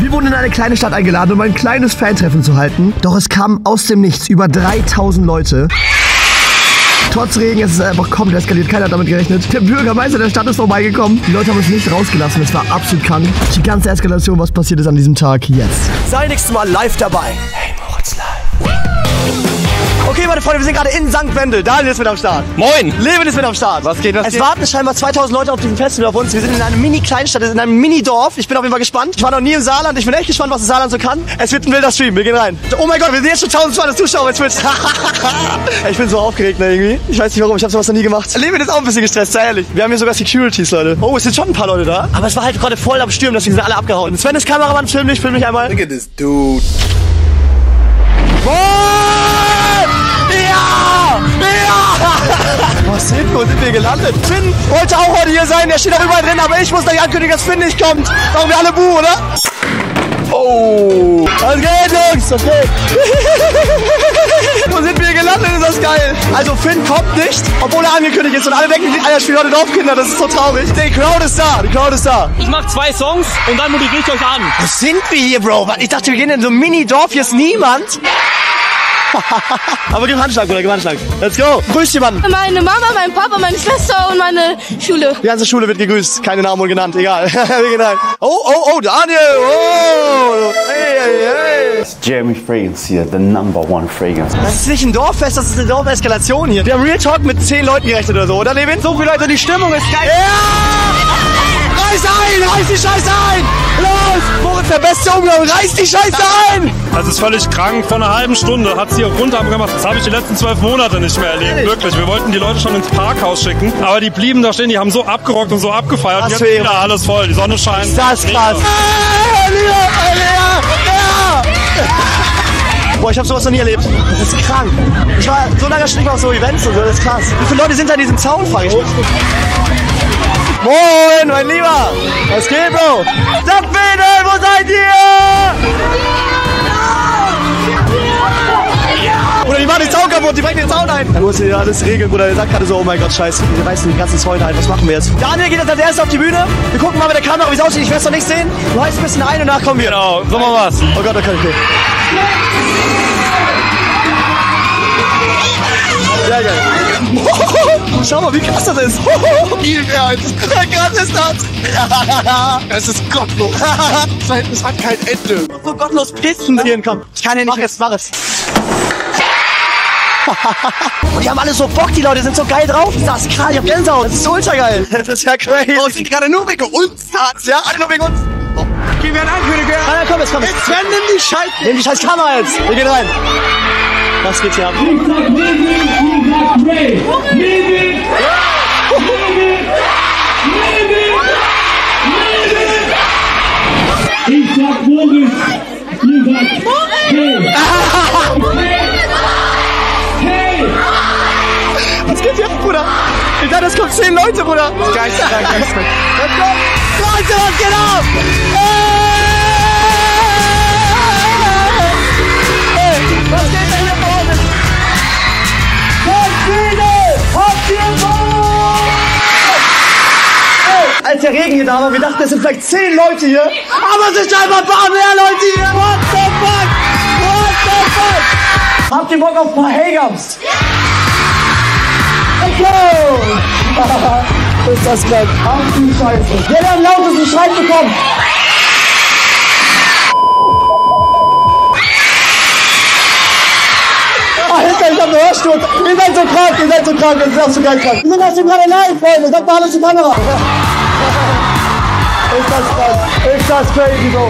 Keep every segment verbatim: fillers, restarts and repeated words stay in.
Wir wurden in eine kleine Stadt eingeladen, um ein kleines Fantreffen zu halten. Doch es kamen aus dem Nichts über dreitausend Leute. Trotz Regen ist es einfach komplett eskaliert. Keiner hat damit gerechnet. Der Bürgermeister der Stadt ist vorbeigekommen. Die Leute haben uns nicht rausgelassen. Es war absolut krank. Die ganze Eskalation, was passiert ist an diesem Tag jetzt. Sei nächstes Mal live dabei. Hey, Moritz live. Okay, meine Freunde, wir sind gerade in Sankt Wendel. Daniel ist mit am Start. Moin. Levin ist mit am Start. Was geht, was Es geht? warten scheinbar zweitausend Leute auf diesem Festival auf uns. Wir sind in einer Mini-Kleinstadt, in einem Mini-Dorf. Ich bin auf jeden Fall gespannt. Ich war noch nie im Saarland. Ich bin echt gespannt, was das Saarland so kann. Es wird ein wilder Stream. Wir gehen rein. Oh mein Gott, wir sind jetzt schon tausendzweihundert Zuschauer bei Twitch. Ich bin so aufgeregt, ne, irgendwie. Ich weiß nicht warum, ich habe sowas noch nie gemacht. Levin ist auch ein bisschen gestresst, sehr ehrlich. Wir haben hier sogar Securities, Leute. Oh, es sind schon ein paar Leute da. Aber es war halt gerade voll am Stürmen, deswegen sind alle abgehauen. Sven ist Kameramann, film mich, film mich einmal. Look at this dude. Oh! Ja! Ja! Was sind wir? Wo sind wir gelandet? Finn wollte auch heute hier sein, der steht auch überall drin, aber ich muss gleich ankündigen, dass Finn nicht kommt. Machen wir alle Buh, oder? Oh! Was geht, Jungs? Okay. Wo sind wir gelandet? Ist das geil? Also Finn kommt nicht, obwohl er angekündigt ist und alle denken, Alter, spielt heute drauf, Kinder, das ist so traurig. Die Crowd ist da, die Crowd ist da. Ich mach zwei Songs und dann moderiere ich euch an. Wo sind wir hier, Bro? Ich dachte, wir gehen in so ein Mini-Dorf, hier ist niemand. Aber gib Handschlag, Bruder, gib Handschlag. Let's go. Grüß jemanden. Meine Mama, mein Papa, meine Schwester und meine Schule. Die ganze Schule wird gegrüßt. Keine Namen wohl genannt, egal. Wir gehen rein. Oh, oh, oh, Daniel. Oh. Hey, hey, hey. Jeremy Fragrance hier, the number one fragrance. Das ist nicht ein Dorffest, das ist eine Dorfeskalation hier. Wir haben Real Talk mit zehn Leuten gerechnet oder so, oder Levin? So viele Leute, die Stimmung ist geil. Ja! Reiß ein! Reiß die Scheiße ein! Los! Moritz, der beste Umgang! Reiß die Scheiße ein! Das ist völlig krank. Vor einer halben Stunde hat es hier runter gemacht. Das habe ich die letzten zwölf Monate nicht mehr erlebt. Ehrlich? Wirklich. Wir wollten die Leute schon ins Parkhaus schicken. Aber die blieben da stehen. Die haben so abgerockt und so abgefeiert. Was Jetzt für ist Ehre. wieder alles voll. Die Sonne scheint. Ist das krass? Hey, Elia, Elia, ja! Boah, ich hab sowas noch nie erlebt. Das ist krank. Ich war so lange schon nicht mehr auf so Events und so. Das ist krass. Wie viele Leute sind da in diesem Zaun, frage ich mich. Moin, mein Lieber! Was geht, Bro? Sankt Wendel, wo seid ihr? Bruder, die machen den Zaun kaputt, die bringen den Zaun ein. Du musst hier alles regeln, Bruder. Der sagt gerade so, oh mein Gott, scheiße. Wir reißen die ganzen Zäune ein. Was machen wir jetzt? Daniel geht jetzt als erster auf die Bühne. Wir gucken mal mit der Kamera, wie es aussieht. Ich werde es noch nicht sehen. Du heißt ein bisschen ein und danach kommen wir. Genau, so mal was. Oh Gott, okay, okay. Ja, ja. Schau mal, wie krass das ist. Wie krass ist das? Es ist gottlos. Es hat kein Ende. So gottlos pissen hier kommen. Ich kann ja nicht. Mach es, mach es. Und die haben alle so Bock, die Leute sind so geil drauf. Das ist krass, ich hab Gänsehaut. Das ist ultra geil. Das ist ja crazy. Oh, sind gerade nur wegen uns. Ja, alle nur wegen uns. Oh. Gehen wir an, Ankündiger. Ah, komm, jetzt komm. Jetzt Sven, nimm die Scheiße. Nimm die scheiß Kamera jetzt. Wir gehen rein. Was geht's hier ab? Was geht hier ab, Bruder? Ich dachte, es kommen zehn Leute, Bruder. Geisteskrank, geisteskrank. Let's go. Leute, was geht ab? Hey, was geht denn hier vorne? Habt ihr Bock? Hey, als der Regen hier da war, wir dachten, es sind vielleicht zehn Leute hier. Aber es sind einfach ein paar mehr Leute hier. What the fuck? What the fuck? Habt ihr Bock auf ein paar Hey-Gums? Let's go! Ist das krank? Ach du Scheiße. Wer am lautesten Schreit bekommen? Alter, ich hab einen Hörsturz. Ihr seid so krank, ihr seid so krank, das ist auch so geil krank. Wir sind das hier gerade live, Freunde. Sagt mal alles in die Kamera. Ist das krass? Ist das crazy, Bro?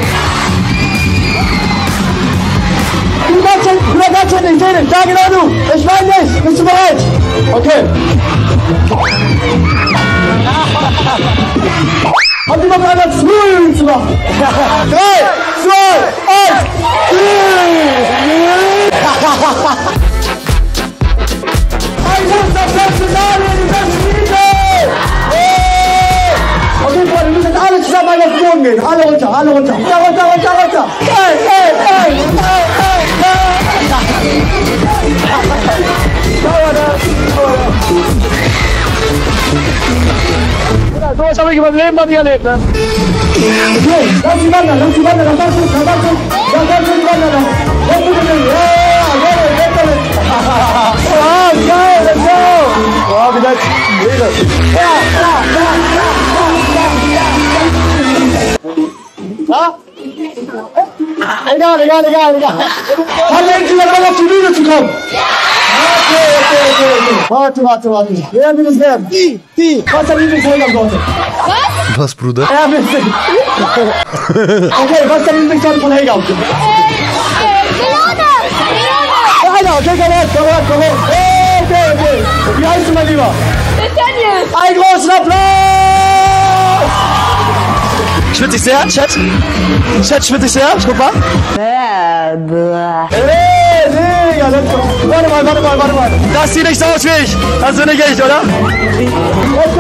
Du kannst schon, du kannst schon nicht sehen. Da genau du. Ich meine nicht. Bist du bereit? Okay. Habt ihr noch einmal Zwillen zu machen? Drei, zwei, eins, ein guter Platz für Daniel, die beste Liebe! Okay, Freunde, wir müssen alle zusammen auf den Boden gehen. Alle runter, alle runter. Runter, runter, runter, runter. Hey, hey, hey, hey, hey, hey. Dauer das. sowas habe ich in meinem Leben noch nie erlebt, ne? Okay, lass sie wandern, lass sie wandern, lass uns, lass uns, lass uns wandern. Lass uns wandern. Ja, geil, weg damit. Oh, geil, let's go. Oh, wie nett. Ja, ja, ja, ja, ja, ja. Egal, egal, egal, egal. Kann irgendjemand noch auf die Bühne zu kommen? Okay, okay, okay, okay. Warte, warte, warte. Wer will es werden? Die, die. Was ist dein Lieblingshelgamsorte? Was? Was, Bruder? Er will es. Okay, was ist dein Lieblingssorte von Helgam? Äh, Melone! Melone! Einer, okay, komm her, komm her, komm her. Okay, okay, okay. Wie heißt du, mein Lieber? Nathaniel! Einen großen Applaus! Schwitze ich sehr, Chat? Chat, schwitze ich sehr? Guck mal. Hey, Digga, let's go. Warte mal, warte mal, warte mal. Das sieht nicht so aus wie ich. Das bin nicht ich, oder? Let's go!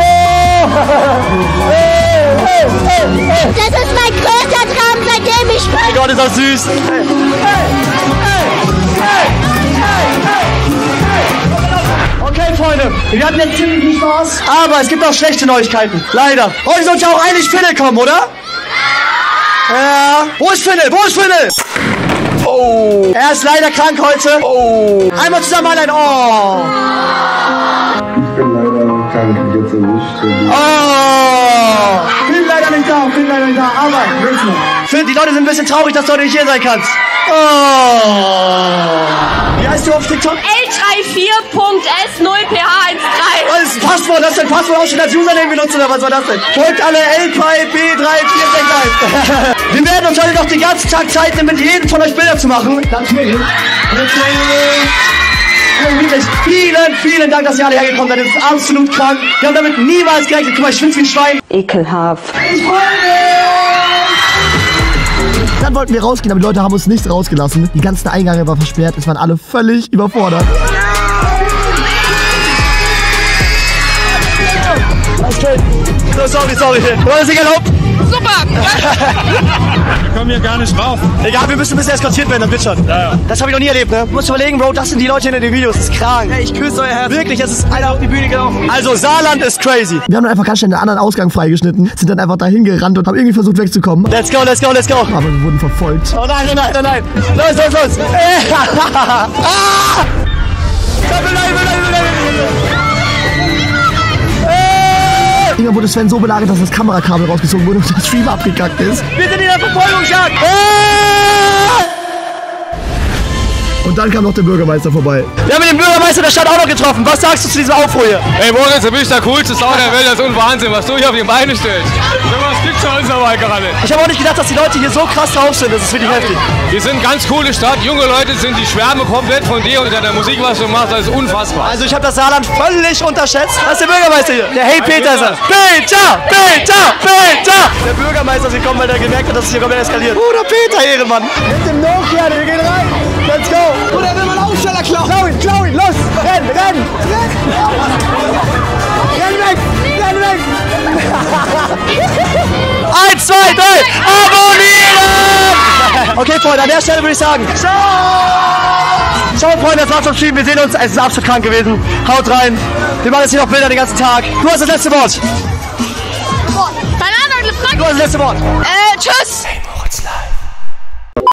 Hey, hey, hey, hey. Das ist mein größter Traum, seitdem ich Mein bin. Gott, ist das süß. Hey, hey, hey, hey, hey, hey. Okay, Freunde, wir hatten jetzt ziemlich viel Spaß, aber es gibt auch schlechte Neuigkeiten. Leider. Heute sollte auch eigentlich Phil kommen, oder? Ja. Wo ist Phil? Wo ist Phil? Oh. Er ist leider krank heute. Oh. Einmal zusammen allein. Oh. Ich bin leider krank, jetzt erwischt. Oh. Phil leider nicht da, Phil leider nicht da, aber wissen wir. Phil, die Leute sind ein bisschen traurig, dass du heute nicht hier sein kannst. Oh. Wie heißt du auf TikTok? L drei vier Punkt S null P H eins drei. Was ist das Passwort? Hast du dein Passwort auch schon als Username benutzt oder was war das denn? Folgt alle L drei B drei vier sechs eins. Wir werden uns heute noch den ganzen Tag Zeit nehmen, mit jedem von euch Bilder zu machen. Natürlich. Wirklich, vielen, vielen Dank, dass ihr alle hergekommen seid. Das ist absolut krank. Wir haben damit niemals gerechnet. Guck mal, ich schwitze wie ein Schwein. Ekelhaft. Ich freue mich! Dann wollten wir rausgehen, aber die Leute haben uns nicht rausgelassen. Die ganzen Eingänge waren versperrt. Es waren alle völlig überfordert. Okay. So, sorry, sorry. War das nicht erlaubt? Super! Wir kommen hier gar nicht rauf. Egal, wir müssen ein bisschen eskortiert werden, dann wird schon. Ja, ja. Das habe ich noch nie erlebt, ne? Du musst überlegen, Bro, das sind die Leute hinter den Videos. Das ist krank. Hey, ich küsse euer Herz. Wirklich, es ist einer auf die Bühne gelaufen. Also, Saarland ist crazy. Wir haben dann einfach ganz schnell einen anderen Ausgang freigeschnitten, sind dann einfach dahin gerannt und haben irgendwie versucht wegzukommen. Let's go, let's go, let's go. Aber wir wurden verfolgt. Oh nein, nein, nein, nein. Los, los, los. Ah! Nein, nein, nein, nein, nein. Irgendwann wurde Sven so belagert, dass das Kamerakabel rausgezogen wurde und der Stream abgekackt ist. Wir sind in der Verfolgungsjagd. Ah! Und dann kam noch der Bürgermeister vorbei. Wir haben den Bürgermeister der Stadt auch noch getroffen. Was sagst du zu diesem Aufruhr hier? Ey Moritz, du bist der coolste Sau der Welt, das ist ein Wahnsinn, was du hier auf die Beine stellst. Sowas gibt's bei uns aber gerade. Ich habe auch nicht gedacht, dass die Leute hier so krass drauf sind. Das ist wirklich heftig. Wir sind eine ganz coole Stadt, junge Leute sind, die schwärmen komplett von dir und der Musik, was du machst, das ist unfassbar. Also ich habe das Saarland völlig unterschätzt. Das ist der Bürgermeister hier. Der Hey Peter ist das. Peter, Peter, Peter. Der Bürgermeister ist gekommen, weil er gemerkt hat, dass es hier komplett eskaliert. Bruder Peter, Ehrenmann. Mit dem Nokia, wir gehen rein. Let's go. Bruder, will man Aufsteller klauen. Klau ihn, klau ihn, los. Renn, renn, renn. Renn weg, renn weg. Eins, zwei, drei, abonnieren! Okay, Freunde, an der Stelle würde ich sagen, ciao! Ciao, Freunde, das war's vom Stream. Wir sehen uns. Es ist absolut krank gewesen. Haut rein. Wir machen jetzt hier noch Bilder den ganzen Tag. Du hast das letzte Wort. Keine Ahnung, Frank. Du hast das letzte Wort. Äh, tschüss.